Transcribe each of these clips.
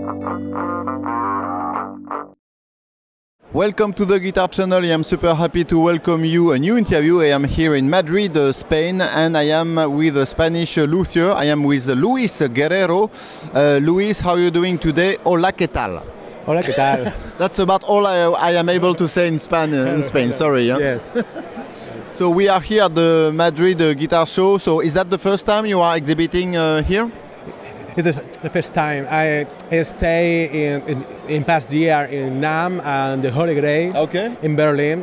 Welcome to the Guitar Channel. I am super happy to welcome you a new interview. I am here in Madrid, Spain, and I am with a Spanish luthier. I am with Luis Guerrero. Luis, how are you doing today? Hola, ¿qué tal? Hola, ¿qué tal? That's about all I am able to say in Spain. Sorry. Yeah? Yes. So we are here at the Madrid Guitar Show. So is that the first time you are exhibiting here? It is the first time. I stay in past year in NAMM and the Holy Grail in Berlin.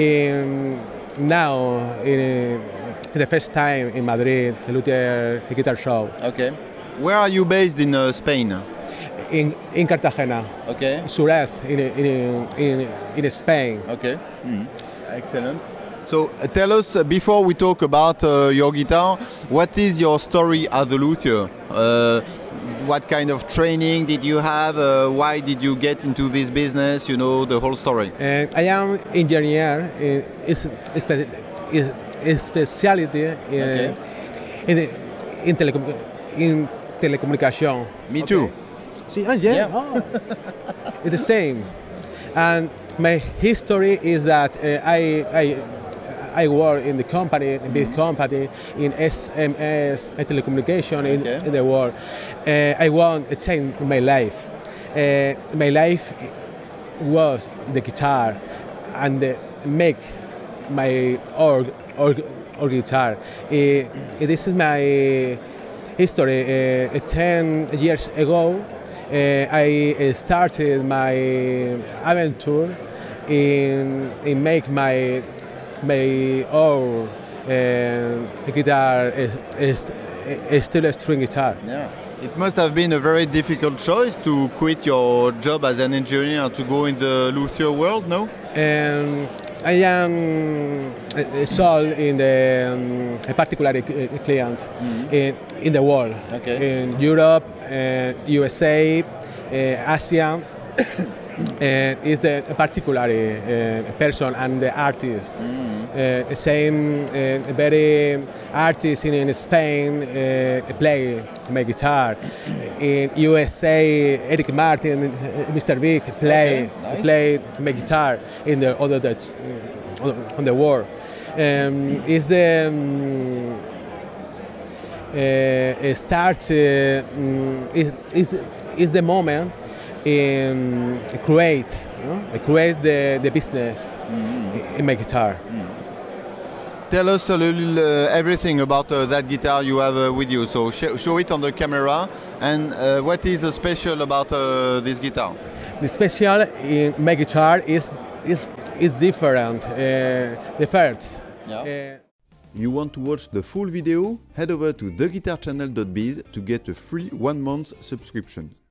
Now in the first time in Madrid, the Luthier Guitar Show. Okay. Where are you based in Spain? In Cartagena. Okay. Jerez in Spain. Okay. Excellent. So tell us, before we talk about your guitar, what is your story as a luthier? What kind of training did you have? Why did you get into this business? You know, the whole story. I am engineer in specialty in telecommunication. Me too. Yeah. Oh. It's the same. And my history is that I work in the company, a big company, in SMS and telecommunication in the world. I want to change my life. My life was the guitar and make my or guitar. This is my history. 10 years ago, I started my adventure in make my own guitar, steel string guitar. Yeah. It must have been a very difficult choice to quit your job as an engineer to go in the luthier world, no? I am sold in the a particular client in the world, in Europe, USA, Asia. Is the particular person and the artist. Same very artist in Spain play my guitar. In USA, Eric Martin, Mr. Big play my guitar in the other on the world. Is the start is the moment create the business in my guitar. Tell us a little everything about that guitar you have with you. So show it on the camera. And what is special about this guitar? The special in my guitar is different. The first. Yeah. You want to watch the full video? Head over to theguitarchannel.biz to get a free 1 month subscription.